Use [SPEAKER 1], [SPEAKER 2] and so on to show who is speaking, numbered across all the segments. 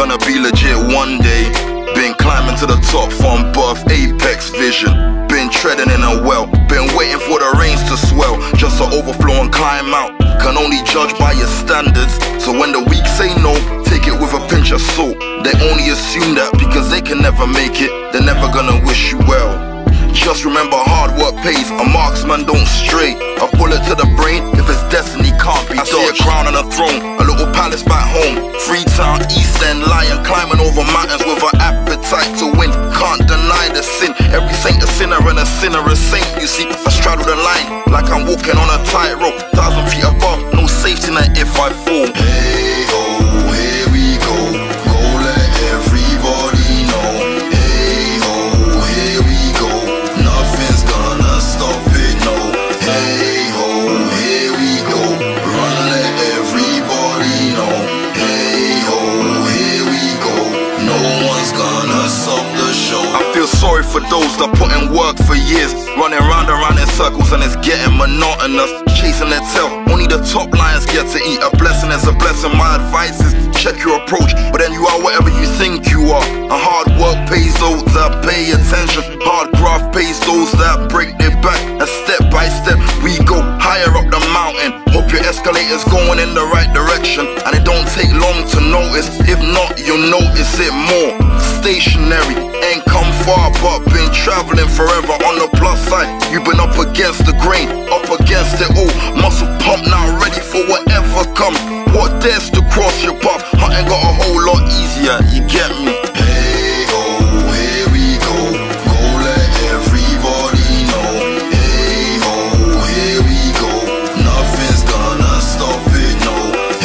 [SPEAKER 1] gonna be legit one day. Been climbing to the top from birth, apex vision. Been treading in a well, been waiting for the rains to swell, just to overflow and climb out. Can only judge by your standards, so when the weak say no, take it with a pinch of salt. They only assume that because they can never make it, they're never gonna wish you well. Just remember hard work pays, a marksman don't stray. A bullet to the brain, if it's destiny can't be dodged. I see a crown and a throne, a little palace back home. Freetown, East End lion, climbing over mountains with an appetite to win. Can't deny the sin, every saint a sinner and a sinner a saint. You see, I straddle the line like I'm walking on a tightrope. 1,000 feet above, no safety net if I fall. Hey ho, here we go, go let everybody know. Hey ho, here we go, nothing's gonna stop it, no. Hey ho, here we go, run let everybody know. Hey ho, here we go, no one's gonna stop the show. I feel sorry for those that put in work for years, running round and round in circles and it's getting monotonous. Chasing their tail, only the top lions get to eat. A blessing is a blessing, my advice is check your approach, but then you are whatever you think you are. And hard work pays those that pay attention, hard graft pays those that break their back. And step by step we go higher up the mountain. Hope your escalator's going in the right direction, and it don't take long to notice. If not, you'll notice it more. Stationary, ain't come far but been traveling forever. On the plus side, you've been up against the grain, up against it all. Muscle pump now, ready for whatever comes. What dares to cross your path? Hunting got a whole lot easier, you get me? Hey ho, here we go, go let everybody know. Hey ho, here we go, nothing's gonna stop it, no.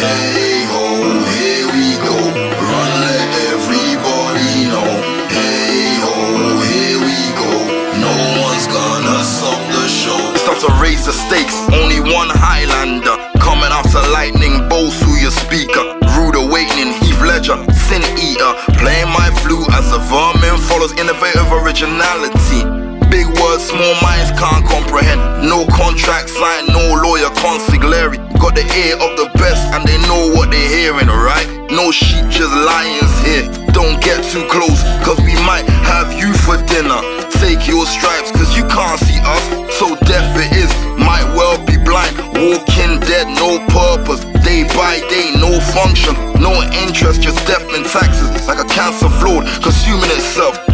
[SPEAKER 1] Hey ho, here we go, run let everybody know. Hey ho, here we go, no one's gonna stop the show. It's time to raise the stakes, only one Highlander coming after lightning bolts through your speaker. Rude awakening, Heath Ledger, sin eater, playing my flute as a vermin follows innovative originality. Big words, small minds can't comprehend. No contract signed, no lawyer consigliere. Got the ear of the best and they know what they're hearing, right? No sheep, just lions here. Don't get too close, cause we might have you for dinner. Take your stripes, cause you can't see us, so deaf it is, might well be blind. Walking dead, no purpose, day by day, no function, no interest, just death and taxes. Like a cancer flawed, consuming itself.